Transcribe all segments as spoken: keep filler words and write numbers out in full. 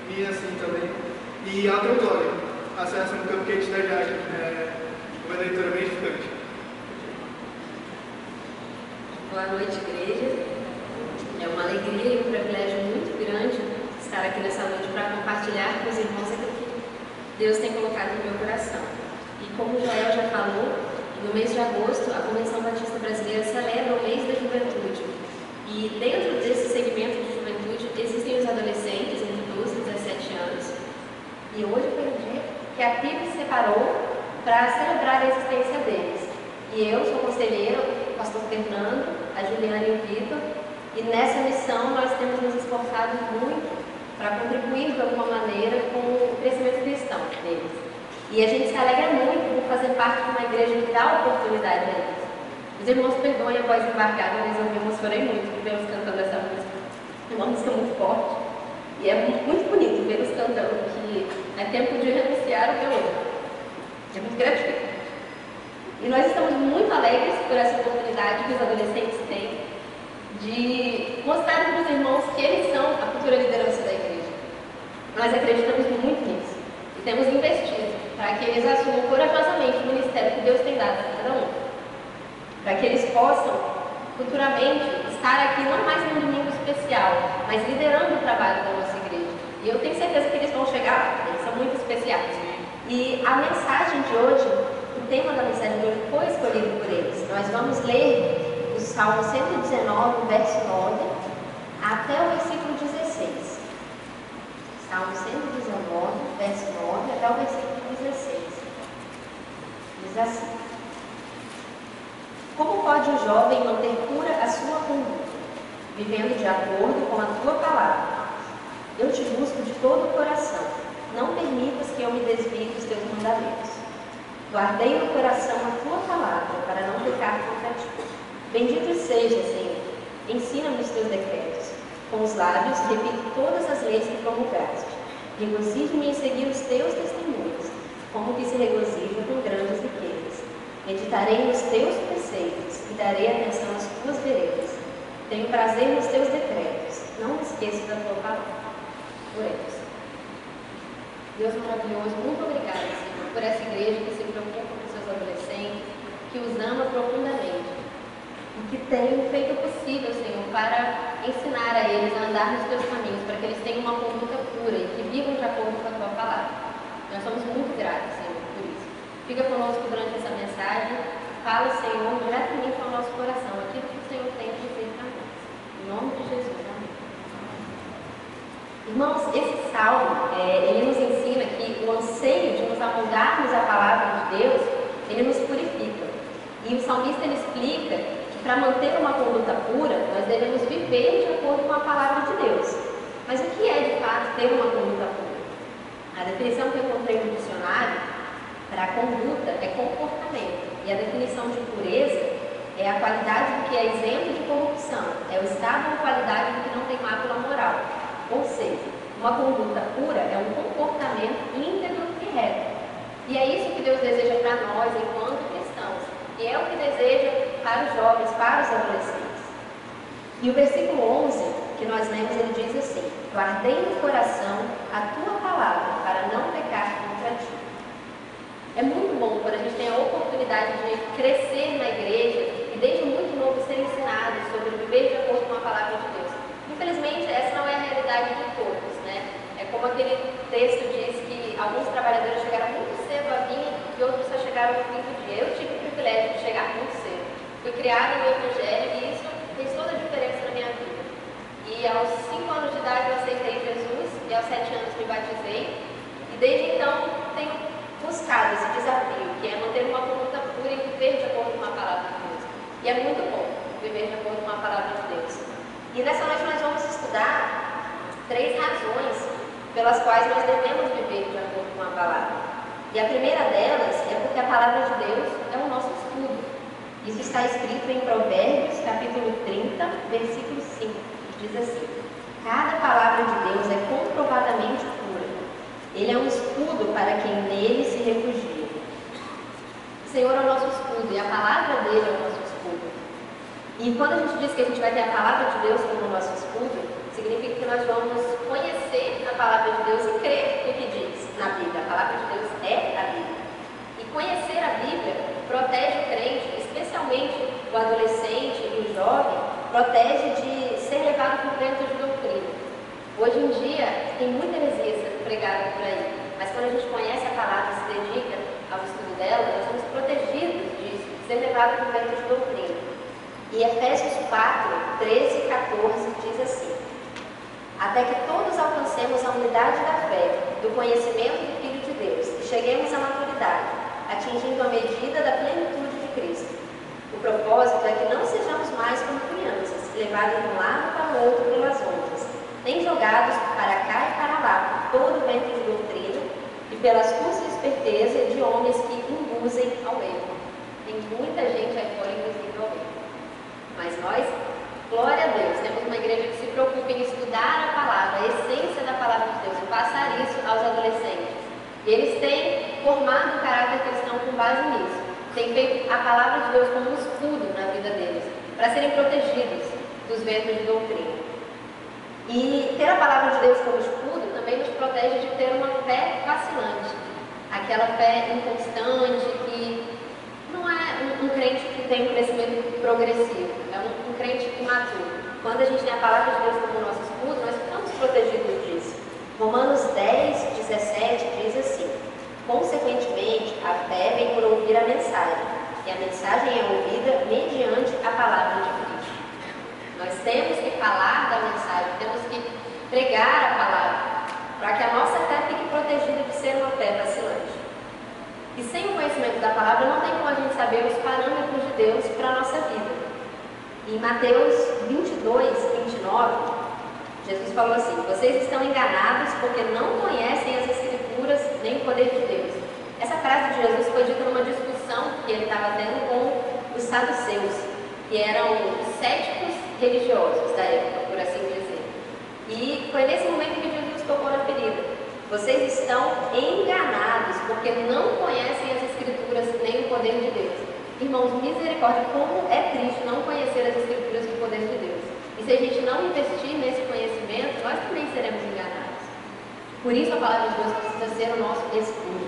minha assim também. E a Teodória, a Associação Cupcake da Jaque, é uma leitura bem edificante. Boa noite, igreja. É uma alegria e um privilégio muito grande estar aqui nessa noite para compartilhar com os irmãos aquilo que Deus tem colocado no meu coração. E como o Joel já falou, no mês de agosto, a Convenção Batista Brasileira celebra o mês da juventude. E dentro desse segmento de juventude existem os adolescentes entre doze e dezessete anos. E hoje foi o dia que a P I B se separou para celebrar a existência deles. E eu sou conselheira, o pastor Fernando, a Juliana e o Vitor. E nessa missão nós temos nos esforçado muito para contribuir de alguma maneira com o crescimento cristão deles. E a gente se alegra muito por fazer parte de uma igreja que dá oportunidade a eles. Os irmãos perdoem a voz embargada, mas eu me emocionei muito de vê-los cantando essa música. É uma música muito forte. E é muito bonito vê-los cantando, que é tempo de renunciar o violão. É muito gratificante. E nós estamos muito alegres por essa oportunidade que os adolescentes têm de mostrar para os irmãos que eles são a futura liderança da igreja. Nós acreditamos muito nisso e temos investido para que eles assumam corajosamente o ministério que Deus tem dado a cada um, para que eles possam futuramente estar aqui não mais num domingo especial, mas liderando o trabalho da nossa igreja. E eu tenho certeza que eles vão chegar lá, eles são muito especiais. E a mensagem de hoje, o tema da mensagem de hoje foi escolhido por eles. Nós vamos ler o Salmo cento e dezenove, verso nove, até o versículo dezesseis. Salmo cento e dezenove, verso nove, até o versículo dezesseis. Diz assim: Como pode o jovem manter pura a sua conduta, vivendo de acordo com a tua palavra? Eu te busco de todo o coração, não permitas que eu me desvie dos teus mandamentos. Guardei no coração a tua palavra, para não pecar contra ti. Bendito seja, Senhor, ensina-me os teus decretos. Com os lábios repito todas as leis que promulgaste. Regozijo-me em seguir os teus testemunhos, como que se regozija com grandes riquezas. Meditarei nos teus preceitos e darei atenção às tuas veredas. Tenho prazer nos teus decretos, não me esqueço da tua palavra. Oremos. Deus maravilhoso, muito obrigada, Senhor, por essa igreja que se preocupa com seus adolescentes, que os ama profundamente e que tem feito o possível, Senhor, para ensinar a eles a andar nos teus caminhos, para que eles tenham uma conduta pura e que vivam de acordo com a tua palavra. Nós somos muito gratos, Senhor, por isso. Fica conosco durante essa mensagem. Fala, Senhor, diretamente ao nosso coração, aquilo que o Senhor tem a dizer para nós. Em nome de Jesus, amém. Irmãos, esse salmo, é, ele nos ensina que o anseio de nos amoldarmos à palavra de Deus, ele nos purifica. E o salmista, ele explica que para manter uma conduta pura, nós devemos viver de acordo com a palavra de Deus. Mas o que é, de fato, ter uma conduta pura? A definição que eu encontrei no dicionário para a conduta é comportamento. E a definição de pureza é a qualidade do que é isento de corrupção. É o estado ou qualidade do que não tem mácula moral. Ou seja, uma conduta pura é um comportamento íntegro e reto. E é isso que Deus deseja para nós enquanto cristãos. E é o que deseja para os jovens, para os adolescentes. E o versículo onze, que nós lemos, ele diz assim: Guardei no coração a tua palavra, para não pecar contra ti. É muito bom quando a gente tem a oportunidade de crescer na igreja e desde muito novo ser ensinado sobre viver de acordo com a palavra de Deus. Infelizmente, essa não é a realidade de todos, né? É como aquele texto diz que alguns trabalhadores chegaram muito cedo à vinha e outros só chegaram no fim do dia. Eu tive o privilégio de chegar muito cedo. Fui criada no Evangelho e isso fez toda a diferença na minha vida. E aos cinco anos de idade eu aceitei Jesus e aos sete anos me batizei. E desde então tenho buscado esse desafio, que é manter uma conduta pura e viver de acordo com a palavra de Deus. E é muito bom viver de acordo com a palavra de Deus. E nessa noite nós vamos estudar três razões pelas quais nós devemos viver de acordo com a palavra. E a primeira delas é porque a palavra de Deus é o nosso escudo. Isso está escrito em Provérbios, capítulo trinta, versículo cinco, que diz assim: Cada palavra de Deus é comprovadamente pura. Ele é um escudo para quem nele se refugia. O Senhor é o nosso escudo e a palavra dele é o nosso escudo. E quando a gente diz que a gente vai ter a palavra de Deus como nosso escudo, significa que nós vamos conhecer a palavra de Deus e crer no que diz na Bíblia. A palavra de Deus é a Bíblia. E conhecer a Bíblia protege o crente, especialmente o adolescente e o jovem, protege de ser levado por vento de doutrina. Hoje em dia, tem muita heresia sendo pregada por aí, mas quando a gente conhece a palavra e se dedica ao estudo dela, nós somos protegidos disso, de ser levado por vento de doutrina. E Efésios quatro, treze e quatorze diz assim: até que todos alcancemos a unidade da fé, do conhecimento do Filho de Deus, e cheguemos à maturidade, atingindo a medida da plenitude de Cristo. O propósito é que não sejamos mais como crianças, levados de um lado para o outro pelas ondas, nem jogados para cá e para lá por todo vento de doutrina e pela astúcia e esperteza de homens que induzem ao erro. Tem muita gente aí fora induzindo ao erro. Mas nós, glória a Deus, temos uma igreja que se preocupa em estudar a palavra, a essência da palavra de Deus, e passar isso aos adolescentes. E eles têm formado o caráter cristão com base nisso. Têm feito a palavra de Deus como um escudo na vida deles, para serem protegidos dos ventos de doutrina. E ter a palavra de Deus como escudo também nos protege de ter uma fé vacilante, aquela fé inconstante, que não é um, um crente que tem um crescimento progressivo, é um, um crente imaturo. Quando a gente tem a palavra de Deus como nosso escudo, nós ficamos protegidos disso. Romanos dez, dezessete diz assim: consequentemente, a fé vem por ouvir a mensagem, e a mensagem é ouvida mediante a palavra de Cristo. Nós temos que falar da mensagem, temos que pregar a palavra, para que a nossa fé fique protegida de ser uma fé vacilante. E sem o conhecimento da palavra, não tem como a gente saber os parâmetros de Deus para a nossa vida. Em Mateus vinte e dois, vinte e nove, Jesus falou assim: vocês estão enganados porque não conhecem as Escrituras nem o poder de Deus. Essa frase de Jesus foi dita numa discussão que ele estava tendo com os saduceus, que eram céticos religiosos da época, por assim dizer. E foi nesse momento que Jesus tocou na ferida. Vocês estão enganados porque não conhecem as Escrituras nem o poder de Deus. Irmãos, misericórdia, como é triste não conhecer as Escrituras e o poder de Deus. E se a gente não investir nesse conhecimento, nós também seremos enganados. Por isso a palavra de Deus precisa ser o nosso escudo.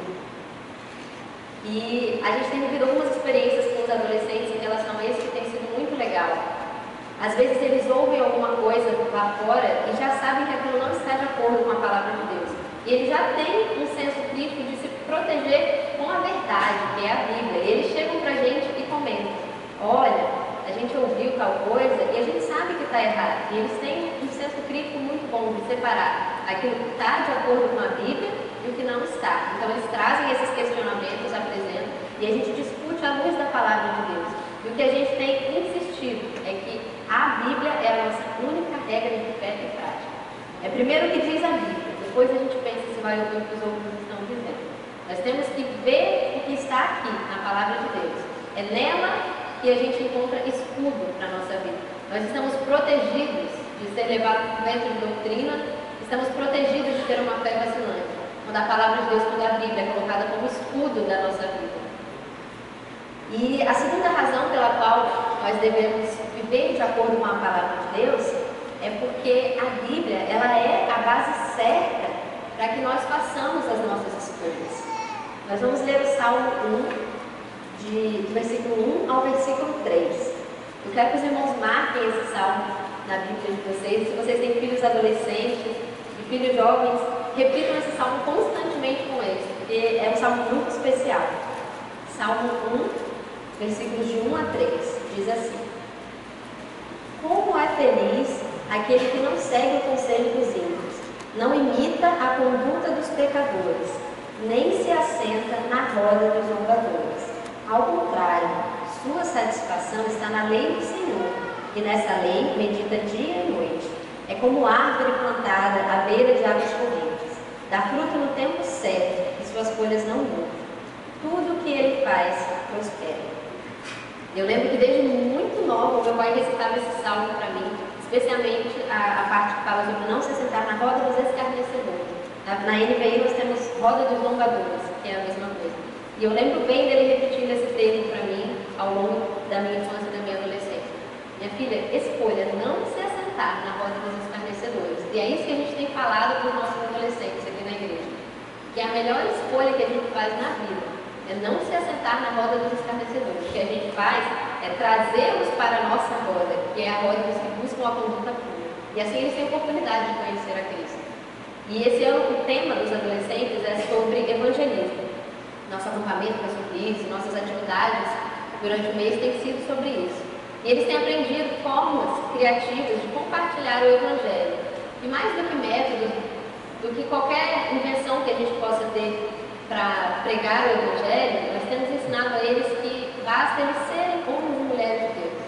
E a gente tem vivido algumas experiências com os adolescentes em relação a isso que tem sido muito legal. Às vezes eles ouvem alguma coisa lá fora e já sabem que aquilo não está de acordo com a palavra de Deus. E eles já têm um senso crítico de se proteger com a verdade, que é a Bíblia. E eles chegam pra gente e comentam: olha, a gente ouviu tal coisa e a gente sabe que está errado. E eles têm um senso crítico muito bom de separar aquilo que está de acordo com a Bíblia e o que não está. Então eles trazem esses questionamentos, apresentam, e a gente discute à luz da palavra de Deus. E o que a gente tem insistido é que a Bíblia é a nossa única regra de fé e prática. É primeiro o que diz a Bíblia, depois a gente pensa se vai ouvir o que os outros estão dizendo. Nós temos que ver o que está aqui na palavra de Deus. É nela que a gente encontra escudo para a nossa vida. Nós estamos protegidos de ser levados por vento de doutrina, estamos protegidos de ter uma fé vacilante, quando a palavra de Deus, quando a Bíblia é colocada como escudo da nossa vida. E a segunda razão pela qual nós devemos viver de acordo com a palavra de Deus é porque a Bíblia, ela é a base certa para que nós façamos as nossas escolhas. Nós vamos ler o Salmo um, de, do versículo um ao versículo três. Eu quero que os irmãos marquem esse salmo na Bíblia de vocês. Se vocês têm filhos adolescentes e filhos jovens, repitam esse salmo constantemente com eles, porque é um salmo muito especial. Salmo um, versículos de um a três, diz assim: como é feliz aquele que não segue o conselho dos ímpios, não imita a conduta dos pecadores, nem se assenta na roda dos zombadores. Ao contrário, sua satisfação está na lei do Senhor, e nessa lei medita dia e noite. É como árvore plantada à beira de águas correntes, dá fruto no tempo certo, e suas folhas não mudam. Tudo o que ele faz prospera. Eu lembro que desde muito nova, meu pai recitava esse salmo para mim, especialmente a, a parte que fala sobre não se sentar na roda dos escarnecedores. Na, na N V I nós temos roda dos zombadores, que é a mesma coisa. E eu lembro bem dele repetindo esse termo para mim ao longo da minha infância e da minha adolescência. Minha filha, escolha não se assentar na roda dos escarnecedores. E é isso que a gente tem falado para os nossos adolescentes. que a melhor escolha que a gente faz na vida é não se assentar na roda dos escarnecedores. O que a gente faz é trazê-los para a nossa roda, que é a roda dos que buscam a conduta pura. E assim eles têm oportunidade de conhecer a Cristo. E esse ano o tema dos adolescentes é sobre evangelismo. Nosso acampamento é sobre isso, nossas atividades durante o mês têm sido sobre isso. E eles têm aprendido formas criativas de compartilhar o Evangelho. E mais do que métodos, do que qualquer invenção que a gente possa ter para pregar o Evangelho, nós temos ensinado a eles que basta eles serem homens e mulheres de Deus.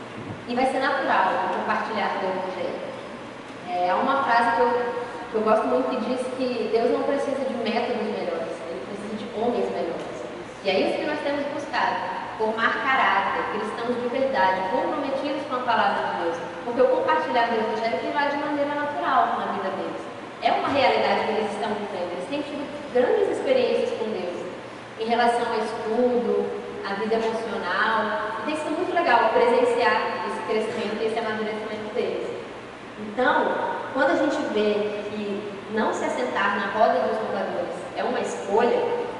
E vai ser natural compartilhar o Evangelho. É, há uma frase que eu, que eu gosto muito que diz que Deus não precisa de métodos melhores, Ele precisa de homens melhores. E é isso que nós temos buscado, formar caráter, cristãos de verdade, comprometidos com a palavra de Deus. Porque o compartilhar do Evangelho que vai de maneira natural na vida deles. É uma realidade que eles estão vivendo. Eles têm tido grandes experiências com Deus em relação ao estudo, à vida emocional. E tem sido muito legal presenciar esse crescimento e esse amadurecimento deles. Então, quando a gente vê que não se assentar na roda dos zombadores é uma escolha,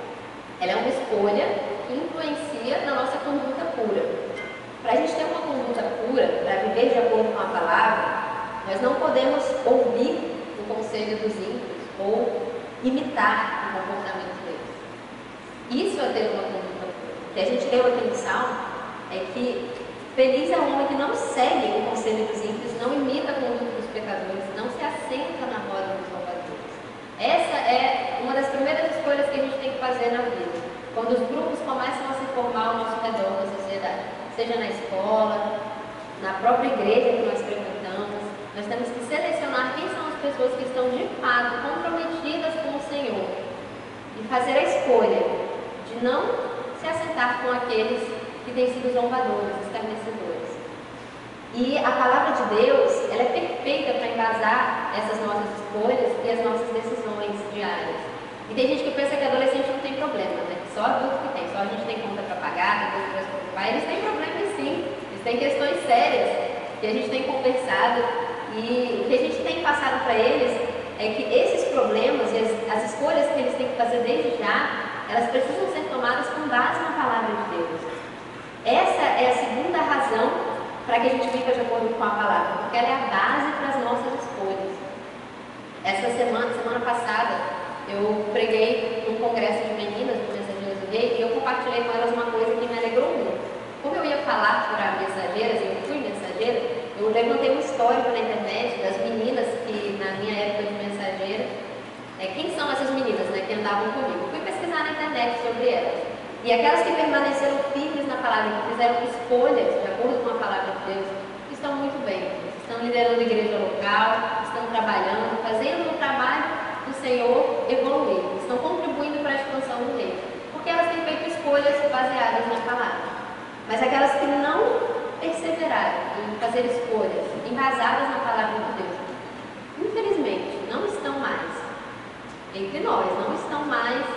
ela é uma escolha que influencia na nossa conduta pura. Para a gente ter uma conduta pura, para viver de acordo com a palavra, nós não podemos ouvir o conselho dos ímpios ou imitar o comportamento deles. Isso é ter uma conduta pura. O que a gente leu aqui no Salmo é que feliz é o homem que não segue o conselho dos ímpios, não imita a conduta dos pecadores, não se assenta na roda dos zombadores. Essa é uma das primeiras escolhas que a gente tem que fazer na vida. Quando os grupos começam a se formar ao nosso redor na sociedade, seja na escola, na própria igreja que nós frequentamos, nós temos que selecionar quem são as pessoas que estão de fato comprometidas com o Senhor e fazer a escolha de não se assentar com aqueles que têm sido zombadores, escarnecedores. E a palavra de Deus, ela é perfeita para embasar essas nossas escolhas e as nossas decisões diárias. E tem gente que pensa que adolescente não tem problema, né? Só adulto que tem, só a gente tem conta para pagar, tem coisas para preocupar. Eles têm problemas sim, eles têm questões sérias que a gente tem conversado e o que a gente tem passado para eles é que esses problemas e as, as escolhas que eles têm que fazer desde já, elas precisam ser tomadas com base na palavra de Deus. Essa é a segunda razão para que a gente viva de acordo com a palavra, porque ela é a base para as nossas escolhas. Essa semana, semana passada, eu preguei num congresso de meninas do Mensageiras do Rei e eu compartilhei com elas uma coisa que me alegrou muito. Como eu ia falar para mensageiras, eu fui mensageira, eu levantei um histórico na internet das meninas que, na minha época de mensageira, é, quem são essas meninas, né, que andavam comigo? Fui pesquisar na internet sobre elas. E aquelas que permaneceram firmes na palavra, que fizeram escolhas de acordo com a palavra de Deus, estão muito bem. Estão liderando a igreja local, estão trabalhando, fazendo o trabalho do Senhor evoluir. Estão contribuindo para a expansão do reino. Porque elas têm feito escolhas baseadas na palavra. Mas aquelas que não perseveraram em fazer escolhas embasadas na palavra de Deus, infelizmente, não estão mais entre nós, não estão mais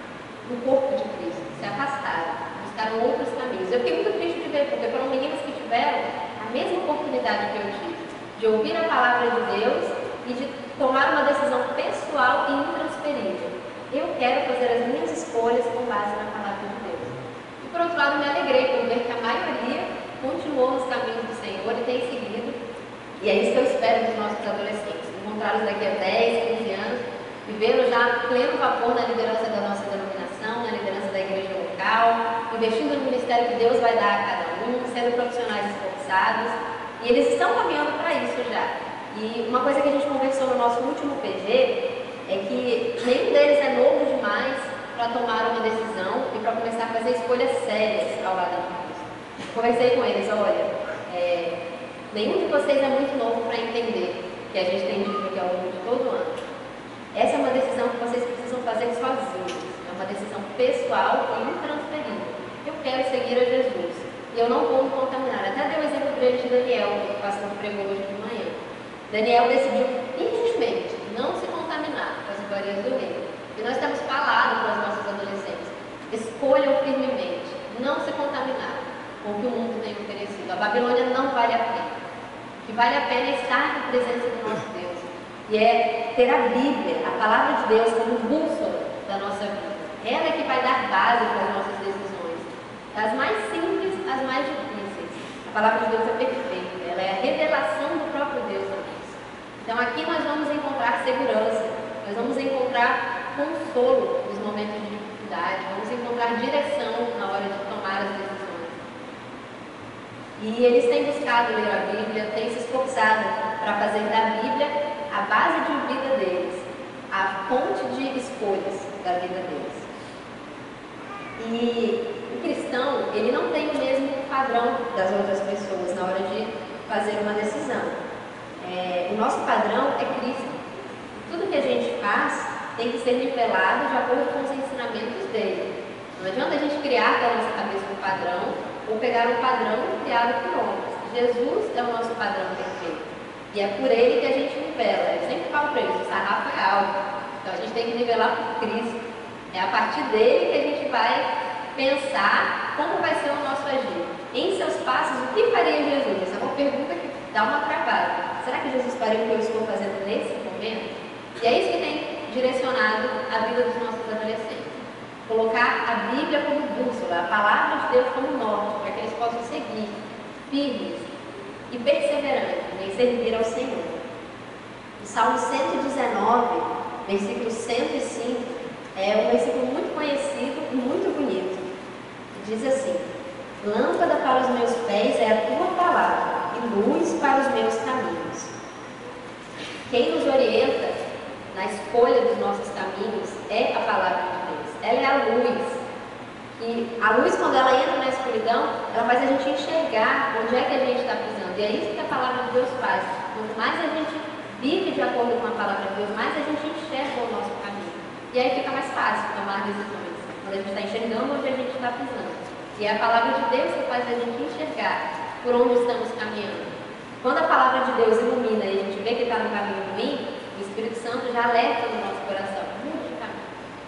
no corpo de Cristo, se afastaram, buscaram outros caminhos. Eu fiquei muito triste de ver, porque foram meninas que tiveram a mesma oportunidade que eu tive, de ouvir a palavra de Deus e de tomar uma decisão pessoal e intransferível. Eu quero fazer as minhas escolhas com base na palavra de Deus. E por outro lado, me alegrei por ver que a maioria continuou nos caminhos do Senhor e tem seguido. E é isso que eu espero dos nossos adolescentes, encontrá-los daqui a dez, quinze anos, vivendo já a pleno vapor na liderança da nossa denominação, na liderança da igreja local, investindo no ministério que Deus vai dar a cada um, sendo profissionais esforçados, e eles estão caminhando para isso já. E uma coisa que a gente conversou no nosso último P G é que nenhum deles é novo demais para tomar uma decisão e para começar a fazer escolhas sérias ao lado de Deus. Conversei com eles, olha, é, nenhum de vocês é muito novo para entender que a gente tem dito aqui ao longo de todo o ano. Essa é uma decisão que vocês precisam fazer sozinhos. É uma decisão pessoal e intransferível. Eu quero seguir a Jesus. E eu não vou me contaminar. Até dei o exemplo para ele de Daniel, que o pastor pregou hoje de manhã. Daniel decidiu firmemente não se contaminar com as iguarias do reino. E nós temos falado para os nossos adolescentes. Escolham firmemente não se contaminar com o que o mundo tem oferecido. A Babilônia não vale a pena. O que vale a pena é estar na presença do nosso Deus. E é ter a Bíblia, a palavra de Deus, como bússola da nossa vida. Ela é que vai dar base para as nossas decisões, das mais simples às mais difíceis. A palavra de Deus é perfeita, ela é a revelação do próprio Deus a nós. Então aqui nós vamos encontrar segurança, nós vamos encontrar consolo nos momentos de dificuldade, vamos encontrar direção na hora de tomar as decisões. E eles têm buscado ler a Bíblia, têm se esforçado para fazer da Bíblia a base de vida deles, a fonte de escolhas da vida deles. E o cristão, ele não tem o mesmo padrão das outras pessoas na hora de fazer uma decisão. É, o nosso padrão é Cristo. Tudo que a gente faz tem que ser nivelado de acordo com os ensinamentos dele. Não adianta a gente criar da nossa cabeça um padrão ou pegar um padrão criado por homens. Jesus é o nosso padrão perfeito. E é por ele que a gente nivela. Eu sempre falo para eles, o sarrafo é alto. Então a gente tem que nivelar por Cristo. É a partir dele que a gente vai pensar como vai ser o nosso agir. Em seus passos, o que faria Jesus? Essa é uma pergunta que dá uma travada. Será que Jesus faria o que eu estou fazendo nesse momento? E é isso que tem direcionado a vida dos nossos adolescentes. Colocar a Bíblia como bússola, a palavra de Deus como norte, para que eles possam seguir firmes e perseverantes em servir ao Senhor. O Salmo cento e dezenove, versículo cento e cinco, é um versículo muito conhecido e muito bonito. Diz assim: lâmpada para os meus pés é a tua palavra e luz para os meus caminhos. Quem nos orienta na escolha dos nossos caminhos é a palavra de Deus. Ela é a luz. E a luz, quando ela entra na escuridão, ela faz a gente enxergar onde é que a gente está pisando. E é isso que a palavra de Deus faz. Quanto mais a gente vive de acordo com a palavra de Deus, mais a gente enxerga o nosso caminho. E aí fica mais fácil tomar decisões, quando a gente está enxergando onde a gente está pisando. E é a palavra de Deus que faz a gente enxergar por onde estamos caminhando. Quando a palavra de Deus ilumina e a gente vê que está no caminho ruim, o Espírito Santo já alerta no nosso coração, mude de caminho.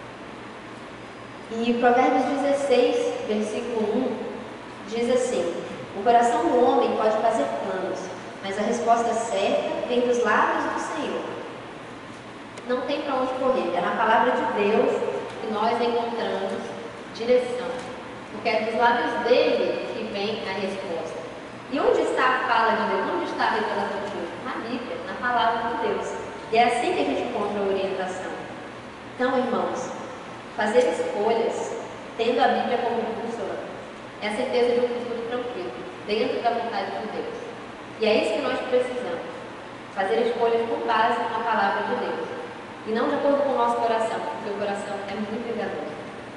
E Provérbios dezesseis, versículo um, diz assim: o coração do homem pode fazer planos, mas a resposta certa vem dos lábios do Senhor. Não tem para onde correr, é na palavra de Deus que nós encontramos direção, porque é dos lábios dele que vem a resposta. E onde está a fala de Deus? Onde está a revelação de Deus? Na Bíblia, na palavra de Deus. E é assim que a gente encontra a orientação. Então, irmãos, fazer escolhas, tendo a Bíblia como bússola, é a certeza de um futuro tranquilo, dentro da vontade de Deus. E é isso que nós precisamos, fazer escolhas com base na palavra de Deus, e não de acordo com o nosso coração, porque o coração é muito enganoso.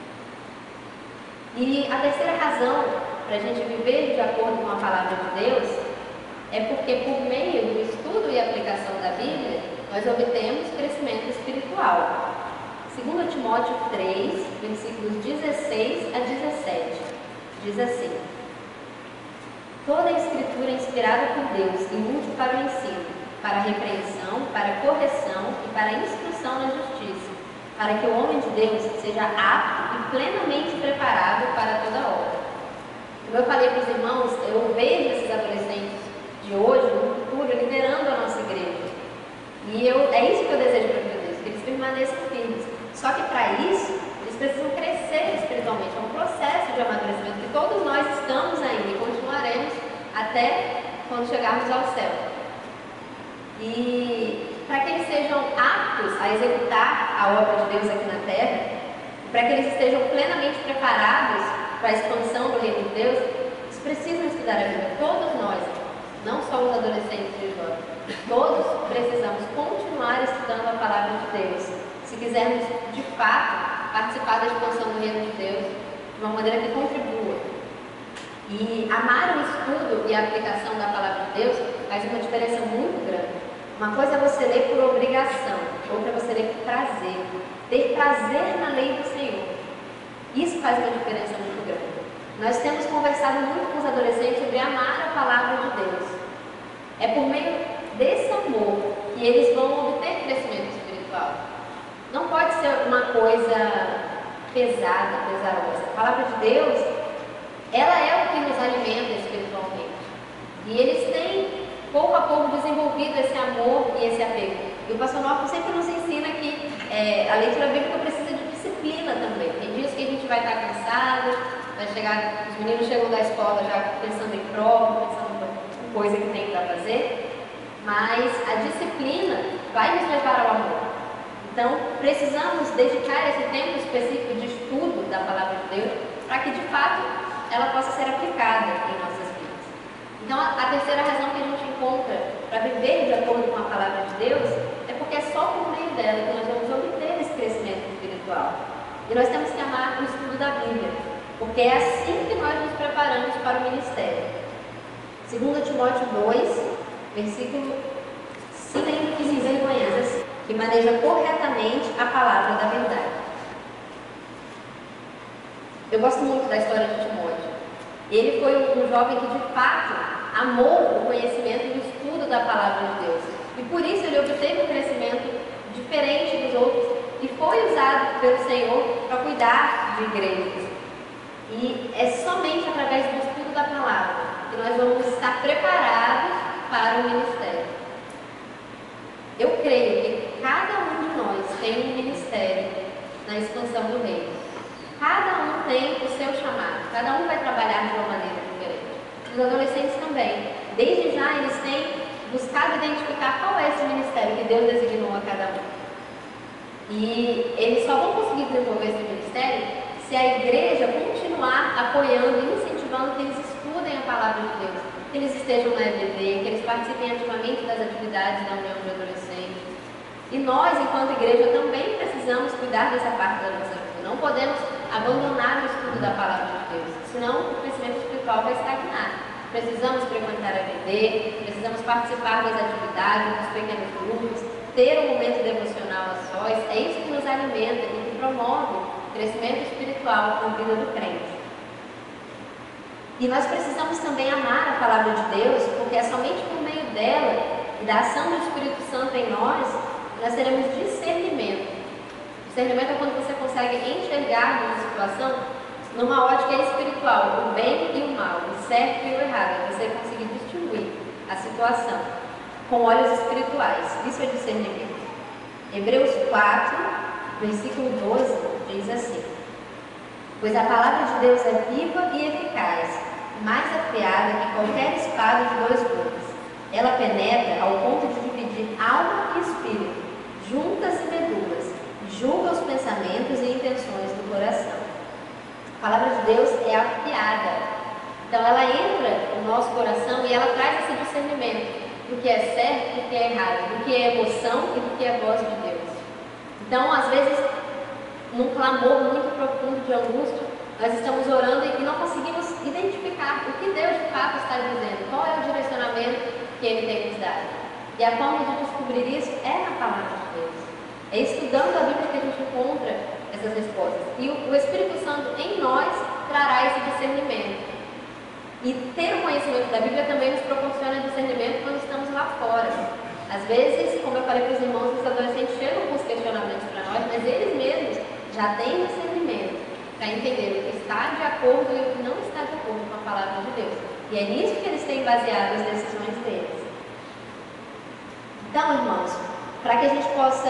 E a terceira razão para a gente viver de acordo com a palavra de Deus é porque, por meio do estudo e aplicação da Bíblia, nós obtemos crescimento espiritual. Segundo Timóteo três, versículos dezesseis a dezessete, diz assim: toda a Escritura é inspirada por Deus e útil para o ensino, para a repreensão, para a correção e para a instrução na justiça, para que o homem de Deus seja apto e plenamente preparado para toda obra. Como eu falei para os irmãos, eu vejo esses adolescentes de hoje, no futuro, liderando a nossa igreja. E eu, é isso que eu desejo para a vida deles, que eles permaneçam firmes. Só que para isso, eles precisam crescer espiritualmente. É um processo de amadurecimento que todos nós estamos ainda e continuaremos até quando chegarmos ao céu. E para que eles sejam aptos a executar a obra de Deus aqui na terra, para que eles estejam plenamente preparados para a expansão do reino de Deus, eles precisam estudar a Bíblia. Todos nós, não só os adolescentes e os jovens, todos precisamos continuar estudando a palavra de Deus, se quisermos de fato participar da expansão do reino de Deus de uma maneira que contribua. E amar o estudo e a aplicação da palavra de Deus faz uma diferença muito grande. Uma coisa é você ler por obrigação, outra é você ler por prazer. Ter prazer na lei do Senhor. Isso faz uma diferença muito grande. Nós temos conversado muito com os adolescentes sobre amar a palavra de Deus. É por meio desse amor que eles vão obter crescimento espiritual. Não pode ser uma coisa pesada, pesarosa. A palavra de Deus, ela é o que nos alimenta espiritualmente. E eles têm, pouco a pouco, desenvolvido esse amor e esse apego. E o pastor Norton sempre nos ensina que é, a leitura bíblica precisa de disciplina também. Tem dias que a gente vai estar cansado, vai chegar, os meninos chegam da escola já pensando em prova, pensando em coisa que tem para fazer, mas a disciplina vai nos levar ao amor. Então, precisamos dedicar esse tempo específico de estudo da Palavra de Deus para que, de fato, ela possa ser aplicada em nossas vidas. Então, a, a terceira razão que a gente encontra para viver de acordo com a Palavra de Deus é porque é só por meio dela que nós vamos obter esse crescimento espiritual. E nós temos que amar o estudo da Bíblia, porque é assim que nós nos preparamos para o ministério. segundo Timóteo dois, versículo cinco e quinze, que maneja corretamente a palavra da verdade. Eu gosto muito da história de Timóteo. Ele foi um jovem que, de fato, amou o conhecimento e o estudo da palavra de Deus. E por isso ele obteve um crescimento diferente dos outros e foi usado pelo Senhor para cuidar de igrejas. E é somente através do estudo da palavra que nós vamos estar preparados para o ministério. Eu creio que cada um de nós tem um ministério na expansão do reino. Cada um tem o seu chamado, cada um vai trabalhar de uma maneira diferente. Os adolescentes também. Desde já eles têm buscado identificar qual é esse ministério que Deus designou a cada um. E eles só vão conseguir desenvolver esse ministério se a igreja continuar apoiando e incentivando que eles estudem a palavra de Deus, que eles estejam na E B D, que eles participem ativamente das atividades da União de Adolescentes. E nós, enquanto igreja, também precisamos cuidar dessa parte da nossa vida. Não podemos abandonar o estudo da palavra de Deus, senão o crescimento espiritual vai estagnar. Precisamos frequentar a E B D, precisamos participar das atividades, dos pequenos grupos, ter um momento devocional a sós. É isso que nos alimenta e que promove o crescimento espiritual na vida do crente. E nós precisamos também amar a palavra de Deus, porque é somente por meio dela e da ação do Espírito Santo em nós, nós teremos discernimento. Discernimento é quando você consegue enxergar uma situação numa ótica espiritual, o bem e o mal, o certo e o errado. É você conseguir distinguir a situação com olhos espirituais. Isso é discernimento. Hebreus quatro, versículo doze, diz assim: pois a palavra de Deus é viva e eficaz, mais afiada que qualquer espada de dois gumes. Ela penetra ao ponto de dividir alma e espírito, juntas e medulas, julga os pensamentos e intenções do coração. A palavra de Deus é afiada. Então ela entra no nosso coração e ela traz esse discernimento do que é certo e do que é errado, do que é emoção e do que é voz de Deus. Então, às vezes, num clamor muito profundo de angústia, nós estamos orando e não conseguimos identificar o que Deus de fato está dizendo, qual é o direcionamento que Ele tem nos dado. E a forma de descobrir isso é na palavra de Deus. É estudando a Bíblia que a gente encontra essas respostas. E o Espírito Santo em nós trará esse discernimento. E ter o conhecimento da Bíblia também nos proporciona discernimento quando estamos lá fora. Às vezes, como eu falei para os irmãos, os adolescentes chegam com os questionamentos para nós, mas eles mesmos já têm discernimento para entender o que está de acordo e o que não está de acordo com a palavra de Deus. E é nisso que eles têm baseado as decisões deles. Então, irmãos, para que a gente possa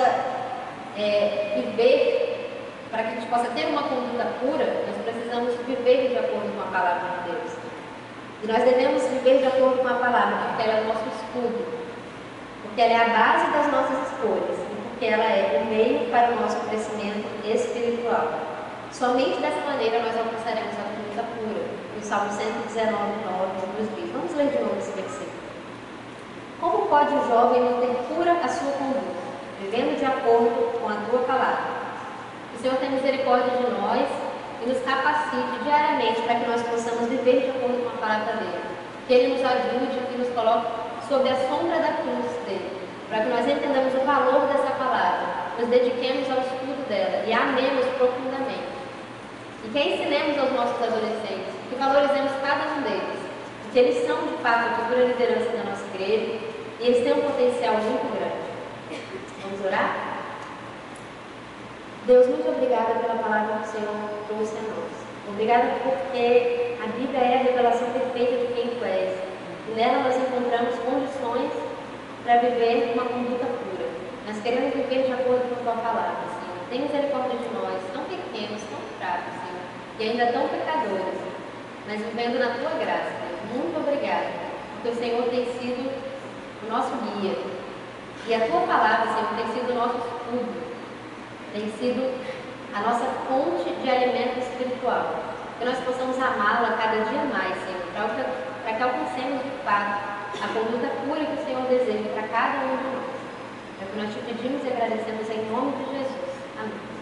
é, viver, para que a gente possa ter uma conduta pura, nós precisamos viver de acordo com a palavra de Deus. E nós devemos viver de acordo com a palavra, porque ela é o nosso escudo, porque ela é a base das nossas escolhas, e porque ela é o meio para o nosso crescimento espiritual. Somente dessa maneira nós alcançaremos a conduta pura. O Salmo cento e dezenove, nove nos diz. Vamos ler de novo esse versículo. Como pode o jovem manter pura a sua conduta, vivendo de acordo com a tua palavra? Que o Senhor tenha misericórdia de nós e nos capacite diariamente para que nós possamos viver de acordo com a palavra dele. Que ele nos ajude e nos coloque sob a sombra da cruz dele, para que nós entendamos o valor dessa palavra, nos dediquemos ao estudo dela e a amemos profundamente. E que ensinemos aos nossos adolescentes, que valorizemos cada um deles, porque eles são de fato a futura liderança da nossa igreja e eles têm um potencial muito grande. Vamos orar? Deus, muito obrigada pela palavra que o Senhor trouxe a nós. Obrigada porque a Bíblia é a revelação perfeita de quem Tu és. E nela nós encontramos condições para viver uma conduta pura. Nós queremos viver de acordo com a Tua palavra, Senhor. Tem misericórdia de nós, tão pequenos, tão fracos, Senhor, e ainda tão pecadores, mas vivendo na Tua graça, Deus. Muito obrigada, porque o Senhor tem sido o nosso guia. E a Tua palavra, Senhor, tem sido o nosso escudo, tem sido a nossa fonte de alimento espiritual. Que nós possamos amá-la cada dia mais, Senhor, para que alcancemos de fato a conduta pura que o Senhor deseja para cada um de nós. É o que nós te pedimos e agradecemos em nome de Jesus. Amém.